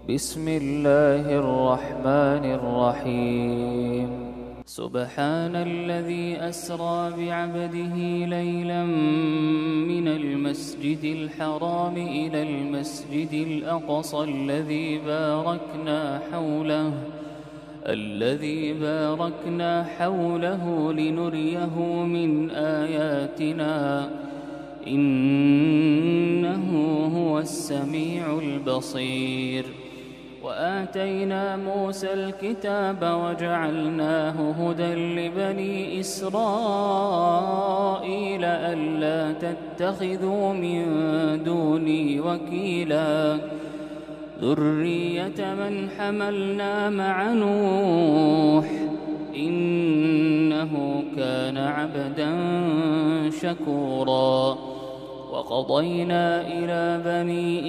بسم الله الرحمن الرحيم. سبحان الذي أسرى بعبده ليلا من المسجد الحرام إلى المسجد الأقصى الذي باركنا حوله لنريه من آياتنا إنه هو السميع البصير. وآتينا موسى الكتاب وجعلناه هدى لبني إسرائيل ألا تتخذوا من دوني وكيلا ذرية من حملنا مع نوح إنه كان عبدا شكورا. وقضينا إلى بني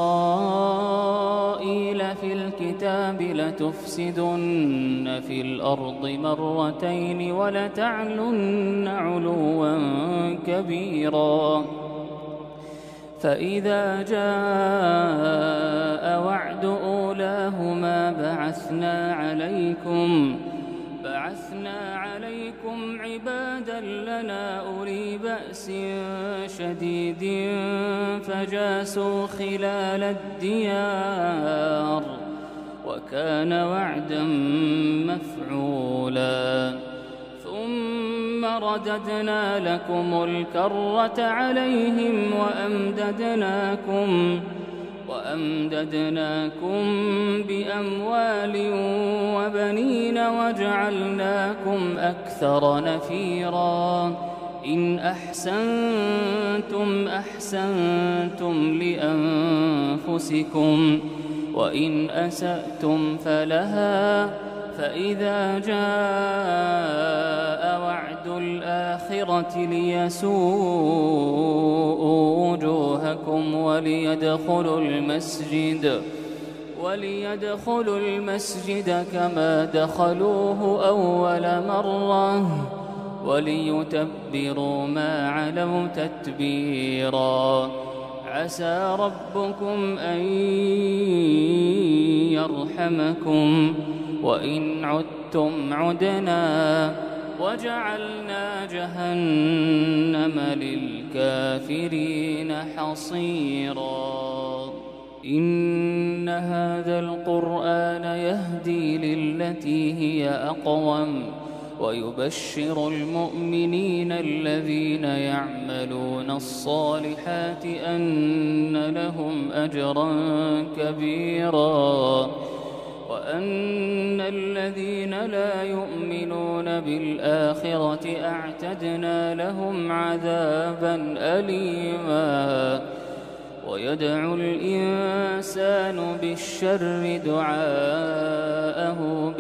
إسرائيل في الكتاب لتفسدن في الأرض مرتين ولتعلن علوا كبيرا. فإذا جاء وعد أولاهما بعثنا عليكم عبادا لنا أولي بأس شديد فجاسوا خلال الديار وكان وعدا مفعولا. ثم رددنا لكم الكرة عليهم وأمددناكم بأموال وبنين وجعلناكم أكثر نفيرا. إن أحسنتم لأنفسكم وإن أسأتم فلها. فإذا جاء وعد الآخرة ليسوءوا وجوهكم وليدخلوا المسجد كما دخلوه أول مرة وليتبروا ما علوا تتبيرا. عسى ربكم أن يرحمكم وإن عدتم عدنا وجعلنا جهنم للكافرين حصيرا. إن هذا القرآن يهدي للتي هي أقوم ويبشر المؤمنين الذين يعملون الصالحات أن لهم أجرا كبيرا وأن الذين لا يؤمنون بالآخرة أعتدنا لهم عذابا أليما. ويدعو الإنسان بالشر دعاءه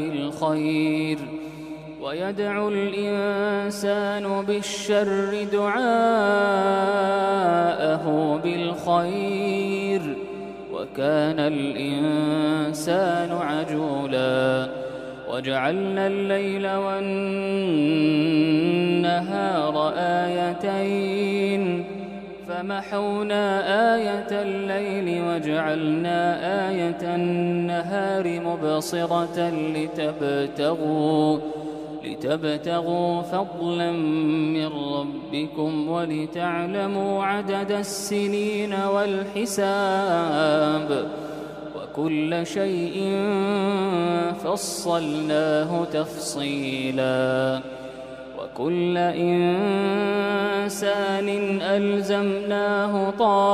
بالخير وكان الإنسان عجولا. وجعلنا الليل والنهار آيتين فمحونا آية الليل وجعلنا آية النهار مبصرة لتبتغوا فضلا من ربكم ولتعلموا عدد السنين والحساب وكل شيء فصلناه تفصيلا. وكل إنسان ألزمناه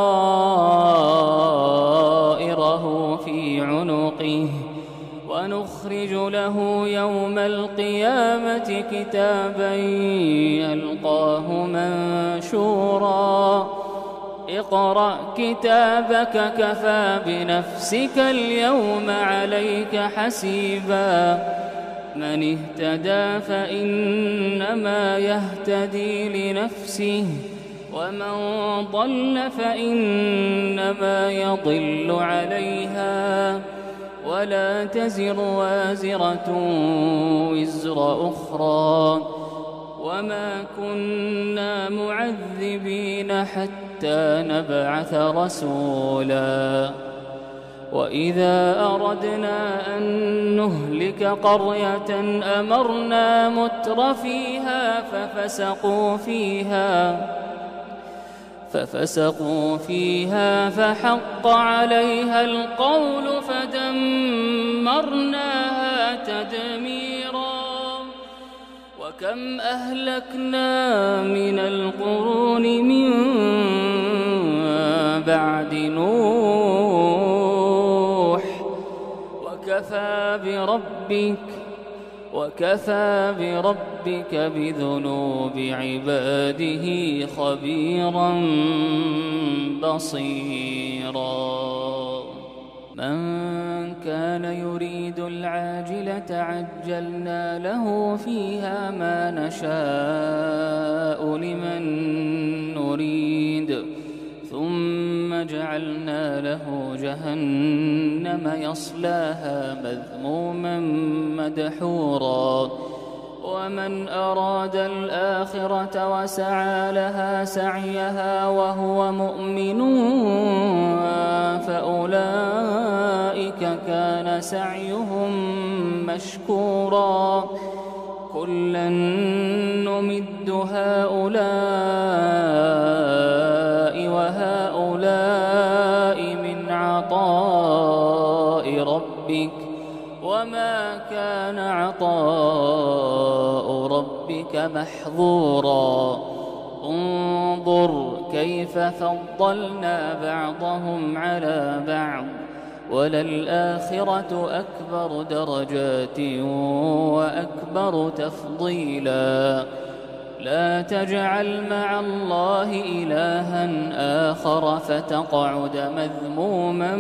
طائره في عنقه ونخرج له يوم القيامة كتابا يلقاه منشورا. اقرأ كتابك كفى بنفسك اليوم عليك حسيبا. من اهتدى فإنما يهتدي لنفسه ومن ضل فإنما يضل عليها ولا تزر وازرة وزر أخرى وما كنا معذبين حتى نبعث رسولا. وإذا أردنا أن نهلك قرية أمرنا مترفيها ففسقوا فيها فحق عليها القول فدمرناها تدميرا. وكم أهلكنا من القرون من بعد نوح وكفى بربك بذنوب عباده خبيرا بصيرا. من كان يريد العاجلة عجلنا له فيها ما نشاء لمن نريد ثم جعلنا له جهنم يصلاها مذموما مدحورا. ومن أراد الآخرة وسعى لها سعيها وهو مؤمن فأولئك كان سعيهم مشكورا. كلا نمد هؤلاء وهؤلاء من عطاء ربك وما كان عطاء ربك محظورا. انظر كيف فضلنا بعضهم على بعض وللآخرة أكبر درجات وأكبر تفضيلا. لا تجعل مع الله إلها آخر فتقعد مذموما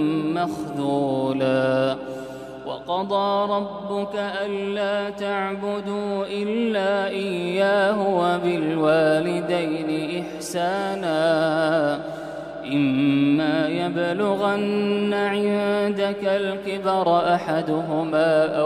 مخذولا. وقضى ربك ألا تعبدوا إلا إياه وبالوالدين إحسانا. إما يبلغن عندك الكبر أحدهما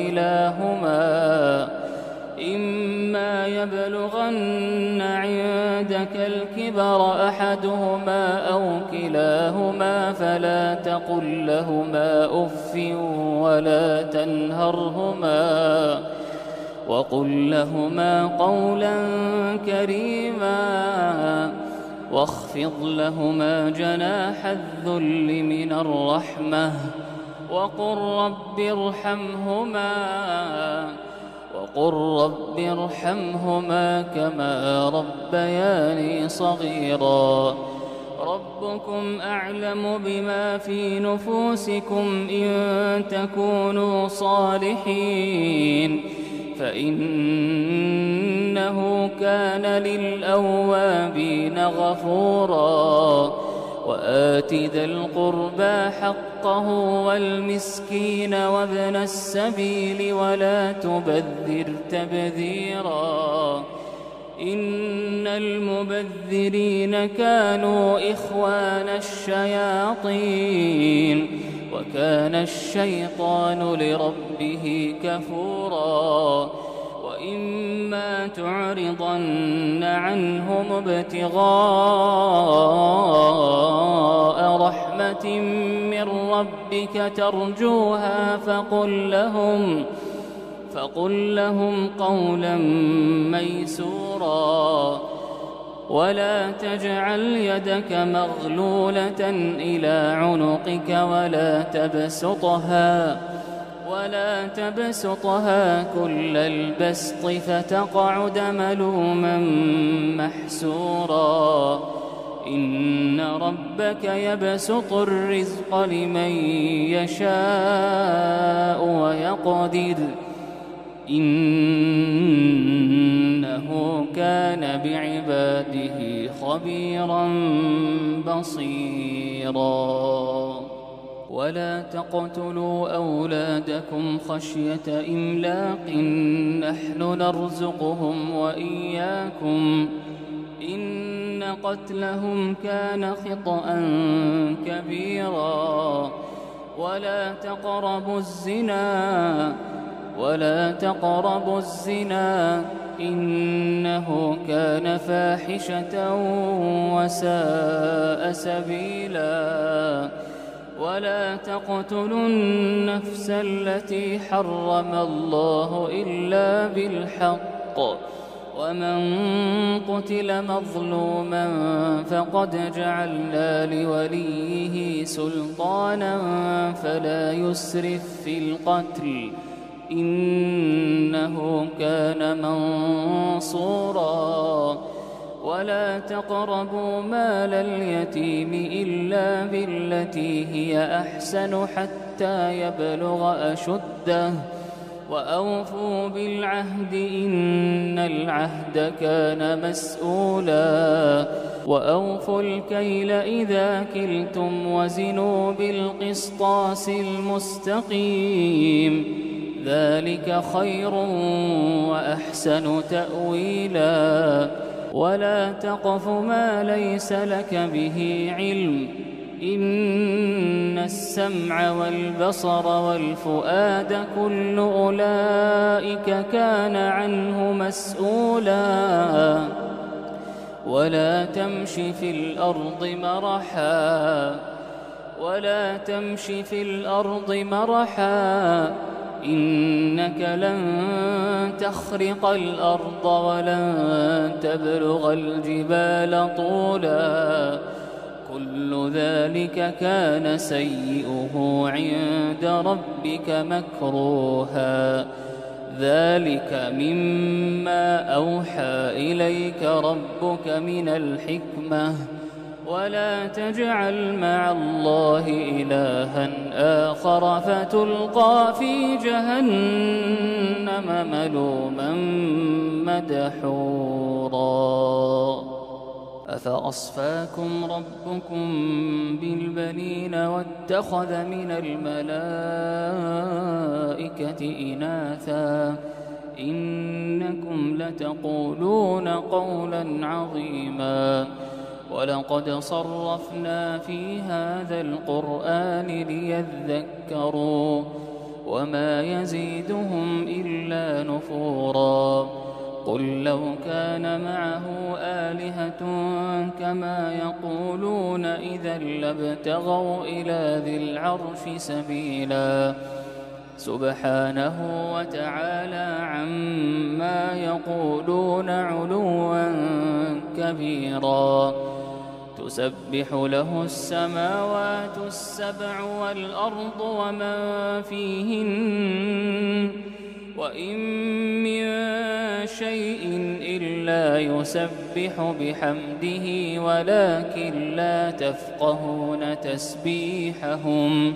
أو كلاهما فلا تقل لهما أف ولا تنهرهما وقل لهما قولا كريما واخفض لهما جناح الذل من الرحمة وقل رب ارحمهما كما ربياني صغيرا. ربكم أعلم بما في نفوسكم إن تكونوا صالحين فإنه كان للأوابين غفورا. وآت ذا القربى حقه والمسكين وابن السبيل ولا تبذر تبذيرا. إن المبذرين كانوا إخوان الشياطين وكان الشيطان لربه كفورا. وإما تعرضن عنهم ابتغاء رحمة من ربك ترجوها فقل لهم قولا ميسورا. ولا تجعل يدك مغلولة إلى عنقك ولا تبسطها كل البسط فتقعد ملوما محسورا. إن ربك يبسط الرزق لمن يشاء ويقدر إنه كان بعباده خبيرا بصيرا. ولا تقتلوا أولادكم خشية إملاق نحن نرزقهم وإياكم إن قتلهم كان خطأ كبيرا. ولا تقربوا الزنا إنه كان فاحشة وساء سبيلا. ولا تقتلوا النفس التي حرم الله إلا بالحق ومن قتل مظلوما فقد جعلنا لوليه سلطانا فلا يسرف في القتل إنه كان منصورا ولا تقربوا مال اليتيم إلا بالتي هي أحسن حتى يبلغ أشده وأوفوا بالعهد إن العهد كان مسؤولا وأوفوا الكيل إذا كلتم وزنوا بالقسطاس المستقيم ذلك خير وأحسن تأويلا ولا تقف ما ليس لك به علم إن السمع والبصر والفؤاد كل أولئك كان عنه مسؤولا ولا تمش في الأرض مرحا إنك لن تخرق الأرض ولن تبلغ الجبال طولا كل ذلك كان سيئه عند ربك مكروها ذلك مما أوحى إليك ربك من الحكمة ولا تجعل مع الله إلها آخر فتلقى في جهنم ملوما مدحورا أفأصفاكم ربكم بالبنين واتخذ من الملائكة إناثا إنكم لتقولون قولا عظيما ولقد صرفنا في هذا القرآن ليذكروا وما يزيدهم إلا نفورا قل لو كان معه آلهة كما يقولون إذا لابتغوا إلى ذي العرش سبيلا سبحانه وتعالى عما يقولون علوا كبيرا تسبح له السماوات السبع والأرض ومن فيهن وإن من شيء إلا يسبح بحمده ولكن لا تفقهون تسبيحهم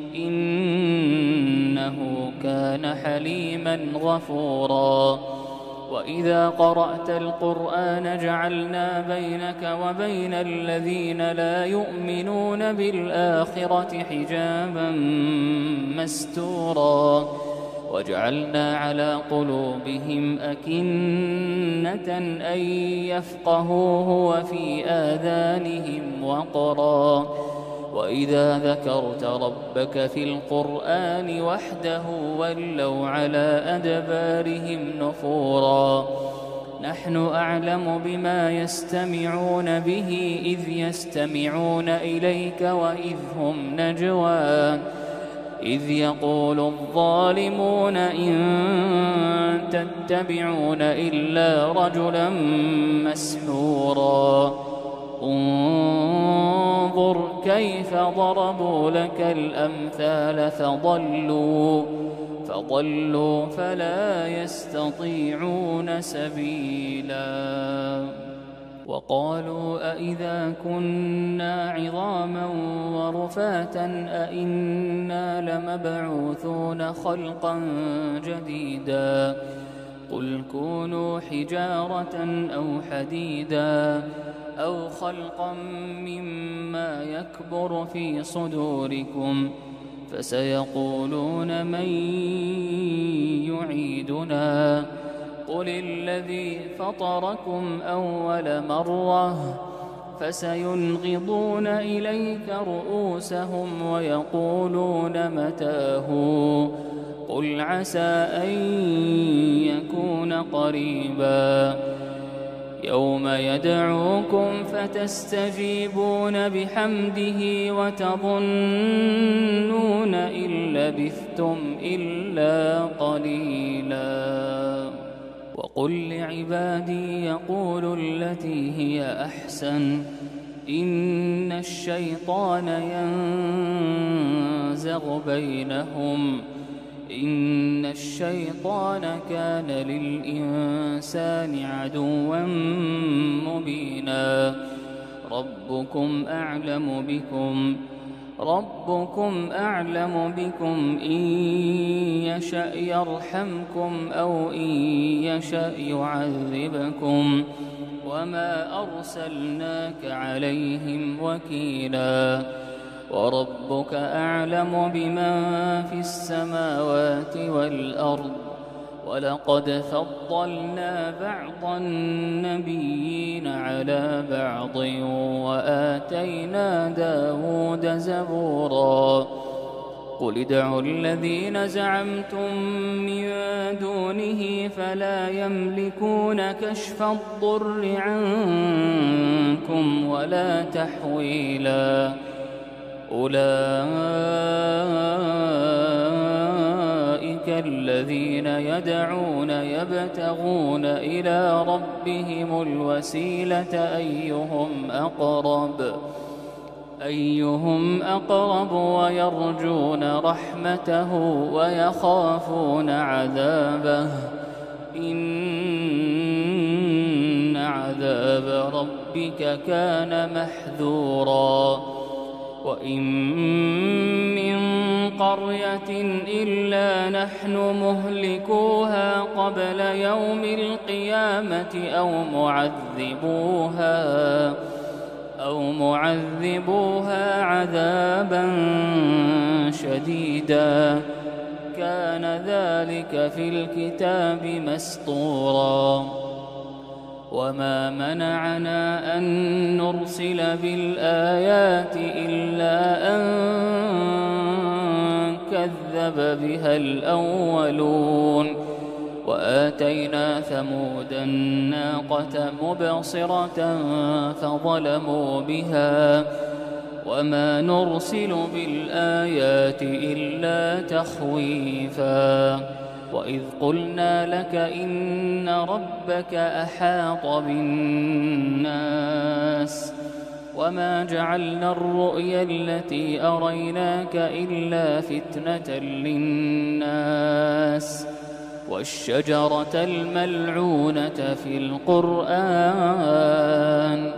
إنه كان حليما غفورا وإذا قرأت القرآن جعلنا بينك وبين الذين لا يؤمنون بالآخرة حجابا مستورا وجعلنا على قلوبهم أكنة أن يفقهوه وفي آذانهم وقرا وإذا ذكرت ربك في القرآن وحده ولوا على أدبارهم نفورا نحن أعلم بما يستمعون به إذ يستمعون إليك وإذ هم نجوى إذ يقول الظالمون إن تتبعون إلا رجلا مسحورا انظر كيف ضربوا لك الأمثال فضلوا فلا يستطيعون سبيلا وقالوا أئذا كنا عظاما ورفاتا أئنا لمبعوثون خلقا جديدا قل كونوا حجارة أو حديدا أو خلقا مما يكبر في صدوركم فسيقولون من يعيدنا قل الذي فطركم أول مرة فسينغضون إليك رؤوسهم ويقولون متاه قل عسى أن يكون قريبا يوم يدعوكم فتستجيبون بحمده وتظنون إن لبثتم إلا قليلا. وقل لعبادي يقولوا التي هي أحسن إن الشيطان ينزغ بينهم إن الشيطان كان للإنسان عدوا مبينا. ربكم أعلم بكم إن يشأ يرحمكم أو إن يشأ يعذبكم وما أرسلناك عليهم وكيلا. وربك أعلم بمن في السماوات والأرض ولقد فضلنا بعض النبيين على بعض وآتينا داود زبورا. قل ادعوا الذين زعمتم من دونه فلا يملكون كشف الضر عنكم ولا تحويلا. أولئك الذين يدعون يبتغون إلى ربهم الوسيلة أيهم أقرب ويرجون رحمته ويخافون عذابه إن عذاب ربك كان محذورا. وإن من قرية إلا نحن مهلكوها قبل يوم القيامة أو معذبوها عذابا شديدا كان ذلك في الكتاب مسطورا. وما منعنا أن نرسل بالآيات إلا أن كذب بها الأولون. وآتينا ثمود الناقة مبصرة فظلموا بها وما نرسل بالآيات إلا تخويفا. وإذ قلنا لك إن ربك أحاط بالناس وما جعلنا الرؤيا التي أريناك إلا فتنة للناس والشجرة الملعونة في القرآن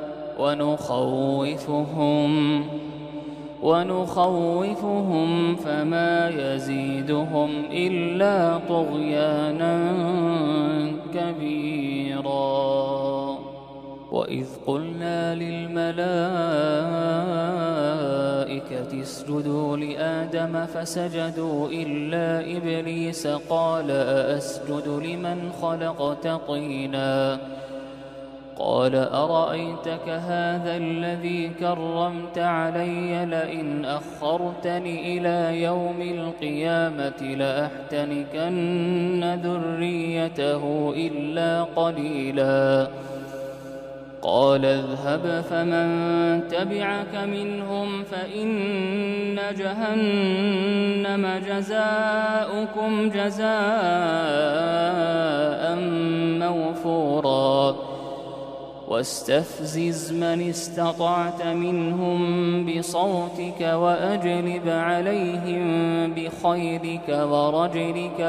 ونخوفهم فما يزيدهم إلا طغيانا كبيرا. وإذ قلنا للملائكة اسجدوا لآدم فسجدوا إلا إبليس قال أأسجد لمن خلقت طينا قال أرأيتك هذا الذي كرمت علي لئن أخرتني إلى يوم القيامة لأحتنكن ذريته إلا قليلا. قال اذهب فمن تبعك منهم فإن جهنم جزاؤكم جزاء موفورا. واستفزز من استطعت منهم بصوتك وأجلب عليهم بخيلك ورجلك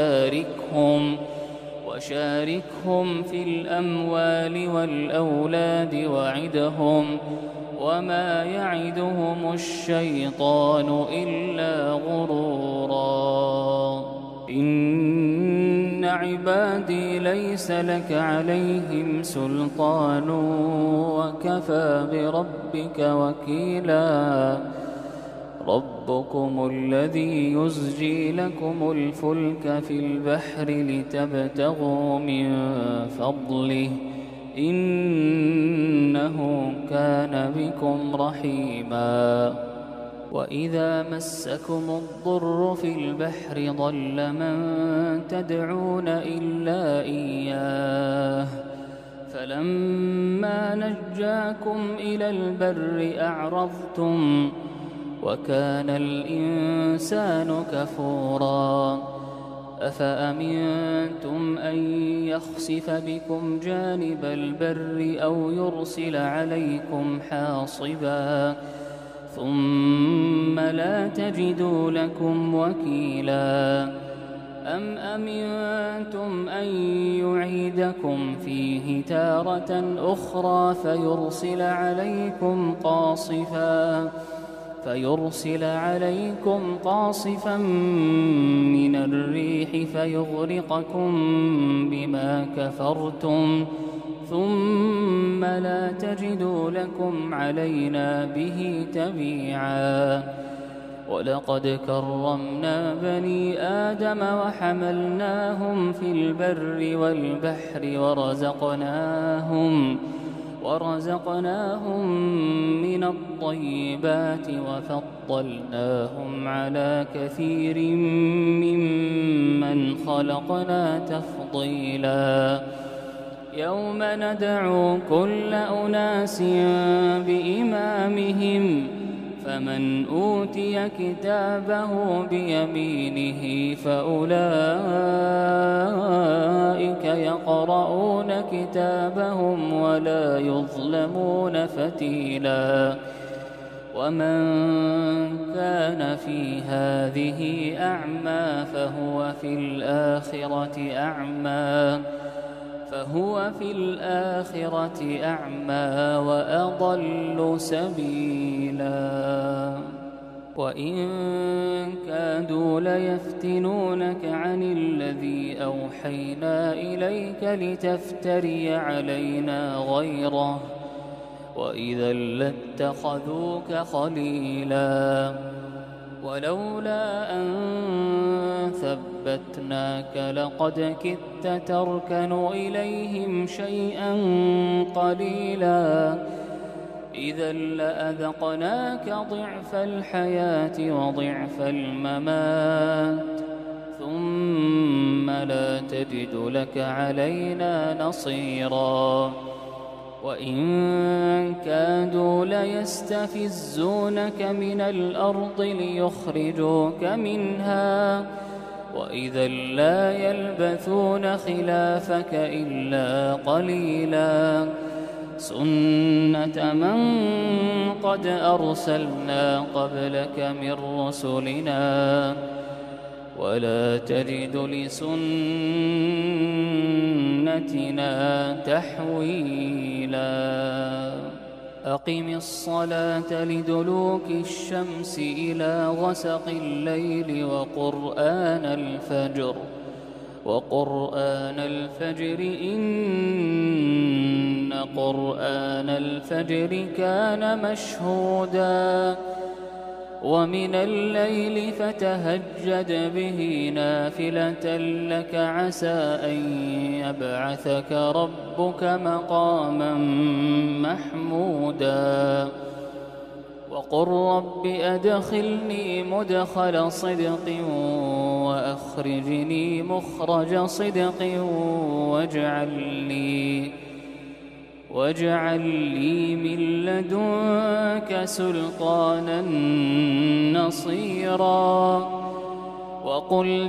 وشاركهم في الأموال والأولاد وعدهم وما يعدهم الشيطان إلا غرورا. إن عبادي ليس لك عليهم سلطان وكفى بربك وكيلا. ربكم الذي يزجي لكم الفلك في البحر لتبتغوا من فضله إنه كان بكم رحيما. وإذا مسكم الضر في البحر ضل من تدعون إلا إياه فلما نجاكم إلى البر أعرضتم وكان الإنسان كفورا أفأمنتم أن يخسف بكم جانب البر أو يرسل عليكم حاصبا ثم لا تجدوا لكم وكيلا أم أمنتم أن يعيدكم فيه تارة أخرى فيرسل عليكم قاصفا من الريح فيغرقكم بما كفرتم ثم لا تجدوا لكم علينا به تبيعا ولقد كرمنا بني آدم وحملناهم في البر والبحر ورزقناهم من الطيبات وفضلناهم على كثير ممن خلقنا تفضيلا يوم ندعو كل أناس بإمامهم فمن أوتي كتابه بيمينه فأولئك يقرؤون كتابهم ولا يظلمون فتيلا ومن كان في هذه أعمى فهو في الآخرة أعمى وأضل سبيلا وإن كادوا ليفتنونك عن الذي أوحينا إليك لتفتري علينا غيره وإذا لاتخذوك خليلا ولولا أن ثبتناك لقد كدت تركن إليهم شيئا قليلا إذا لأذقناك ضعف الحياة وضعف الممات ثم لا تجد لك علينا نصيرا وإن كادوا ليستفزونك من الأرض ليخرجوك منها وإذا لا يلبثون خلافك إلا قليلا سنة من قد أرسلنا قبلك من رسلنا ولا تجد لسنتنا تحويلا أقم الصلاة لدلوك الشمس إلى غسق الليل وقرآن الفجر إن قرآن الفجر كان مشهودا ومن الليل فتهجد به نافلة لك عسى أن يبعثك ربك مقاما محمودا وقل رب أدخلني مدخل صدق وأخرجني مخرج صدق واجعل لي من لدنك سلطانا نصيرا وقل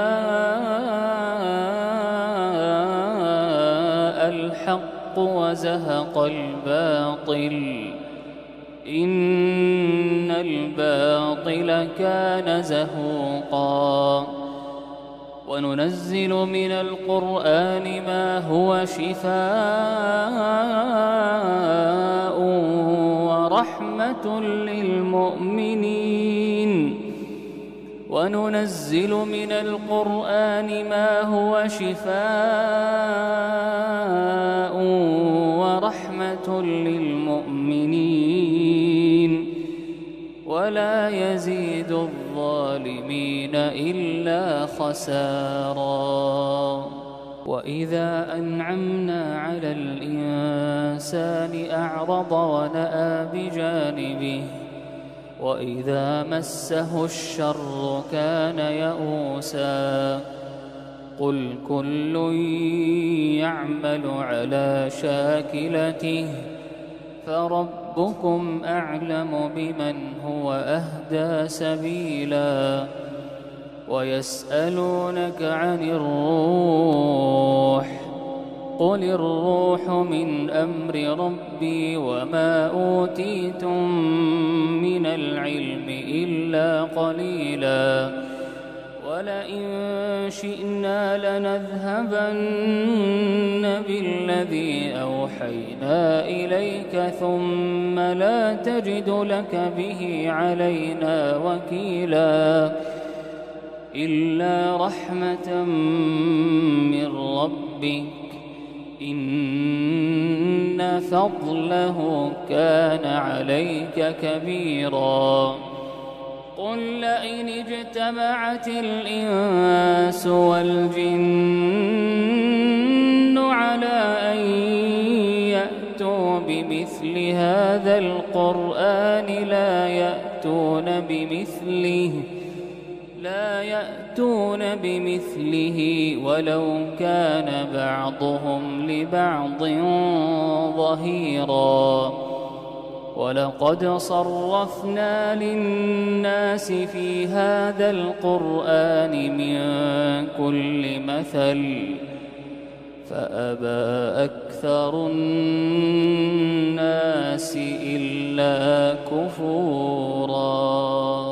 جاء الحق وزهق الباطل إن الباطل كان زهوقا وننزل من القرآن ما هو شفاء ورحمة للمؤمنين وننزل من القرآن ما هو شفاء ورحمة للمؤمنين ولا يزيد الظالمين إلا خسارا وإذا أنعمنا على الإنسان أعرض ونأى بجانبه وإذا مسه الشر كان يئوسا قل كل يعمل على شاكلته فربكم أعلم بمن هو أهدى سبيلا ويسألونك عن الروح قل الروح من أمر ربي وما أوتيتم من العلم إلا قليلا ولئن شئنا لنذهبن بالذي أوحينا إليك ثم لا تجد لك به علينا وكيلا إلا رحمة من ربك إن فضله كان عليك كبيرا قل لئن اجتمعت الإنس والجن على أن يأتوا بمثل هذا القرآن لا يأتون بمثله ولو كان بعضهم لبعض ظهيرا ولقد صرفنا للناس في هذا القرآن من كل مثل فأبى أكثر الناس إلا كفورا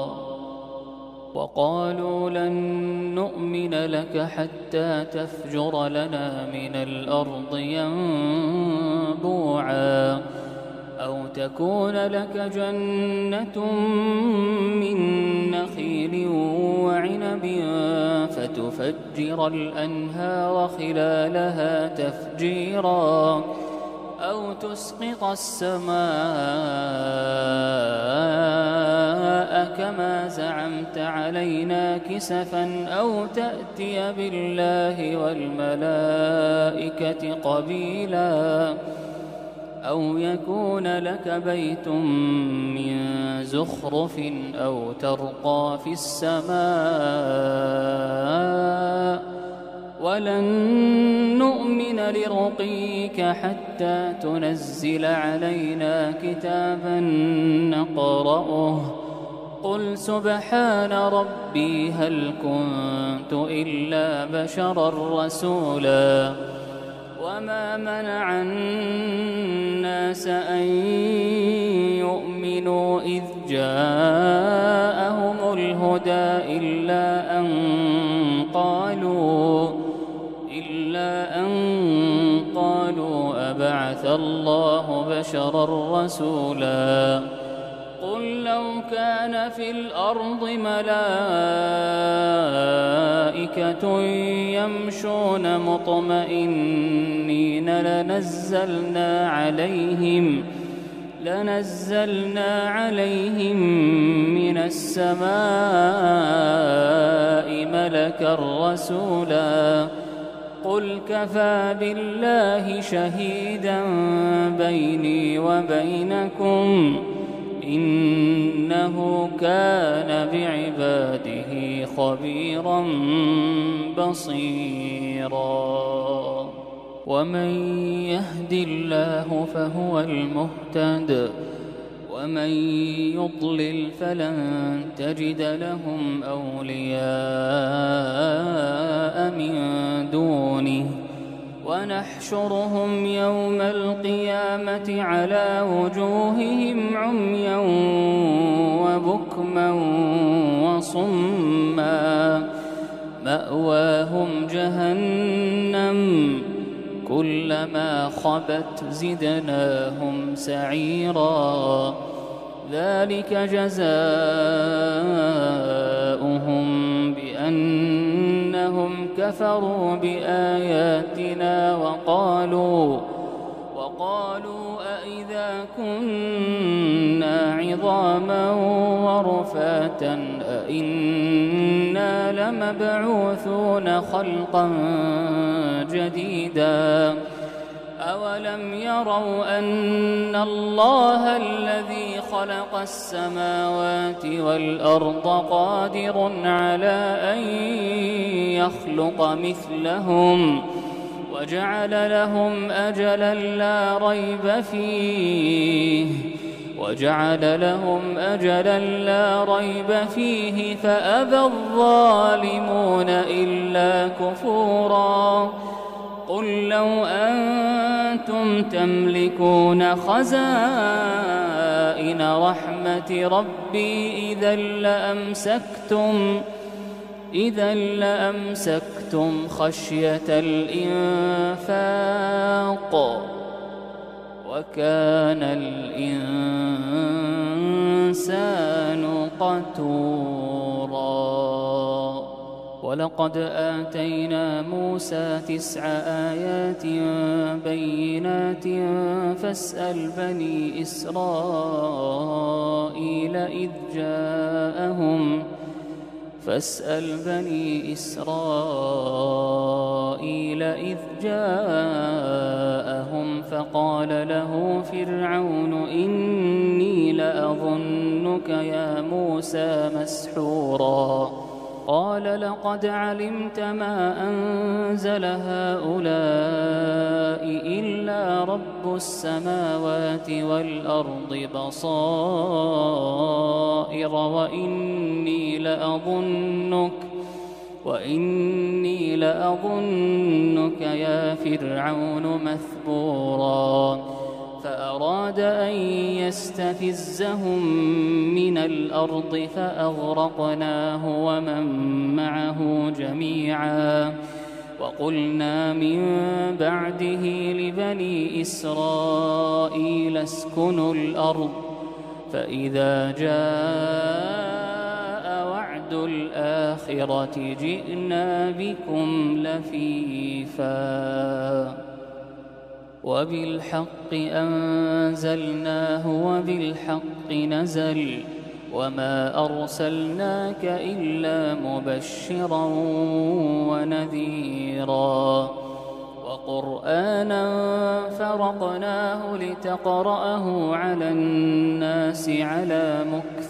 وقالوا لن نؤمن لك حتى تفجر لنا من الأرض ينبوعا أو تكون لك جنة من نخيل وعنب فتفجر الأنهار خلالها تفجيرا أو تسقط السماء كما زعمت علينا كسفا أو تأتي بالله والملائكة قبيلا أو يكون لك بيت من زخرف أو ترقى في السماء ولن نؤمن لرقيك حتى تنزل علينا كتابا نقرأه قل سبحان ربي هل كنت إلا بشرا رسولا وما منع الناس أن يؤمنوا إذ جاءهم الهدى إلا أن قالوا أبعث الله بشرا رسولا قل لو كان في الأرض ملائكة يمشون مطمئنين لنزلنا عليهم من السماء ملكا رسولا قل كفى بالله شهيدا بيني وبينكم إنه كان بعباده خبيرا بصيرا ومن يهد الله فهو المهتد ومن يضلل فلن تجد لهم أولياء من دونه ونحشرهم يوم القيامة على وجوههم عميا وبكما وصما مأواهم جهنم كلما خبت زدناهم سعيرا ذلك جزاؤهم بأنهم كفروا بآياتنا وقالوا أإذا كنا عظاما ورفاتا أإنا لمبعوثون خلقا جديدا أولم يروا أن الله الذي خلق السماوات والأرض قادر على أن يخلق مثلهم وجعل لهم أجلا لا ريب فيه فأبى الظالمون إلا كفورا قل لو أنتم تملكون خزائن رحمة ربي إذا لأمسكتم خشية الإنفاق وكان الإنسان قتورا ولقد آتينا موسى 9 آيات بينات فاسأل بني إسرائيل إذ جاءهم فقال له فرعون إني لأظنك يا موسى مسحورا قال لقد علمت ما أنزل هؤلاء إلا رب السماوات والأرض بصائر وإني لأظنك يا فرعون مثبورا فأراد أن يستفزهم من الأرض فأغرقناه ومن معه جميعا وقلنا من بعده لبني إسرائيل اسكنوا الأرض فإذا جاء وعد الآخرة جئنا بكم لفيفا وبالحق أنزلناه وبالحق نزل وما أرسلناك إلا مبشرا ونذيرا وقرآنا فرقناه لتقرأه على الناس على مكث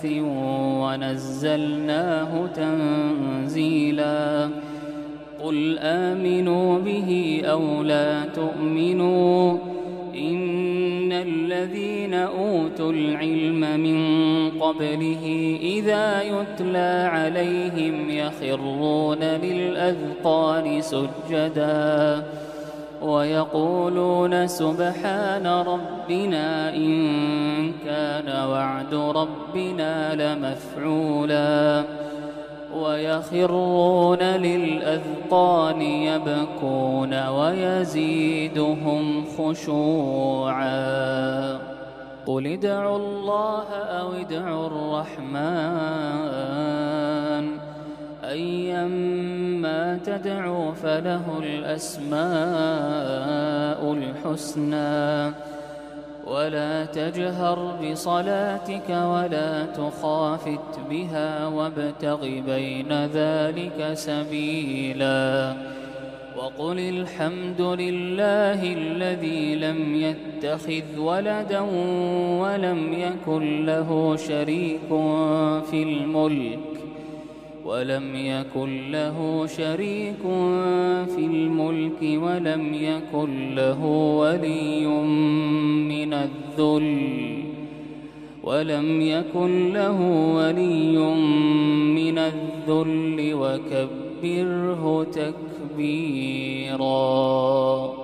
ونزلناه تنزيلا قل آمنوا به أو لا تؤمنوا إن الذين أوتوا العلم من قبله إذا يتلى عليهم يخرون للأذقان سجدا ويقولون سبحان ربنا إن كان وعد ربنا لمفعولا ويخرون للأذقان يبكون ويزيدهم خشوعا قل ادعوا الله أو ادعوا الرحمن أيما تدعوا فله الأسماء الحسنى ولا تجهر بصلاتك ولا تخافت بها وابتغ بين ذلك سبيلا وقل الحمد لله الذي لم يتخذ ولدا ولم يكن له شريك في الملك ولم يكن له ولي من الذل وكبره تكبيرا.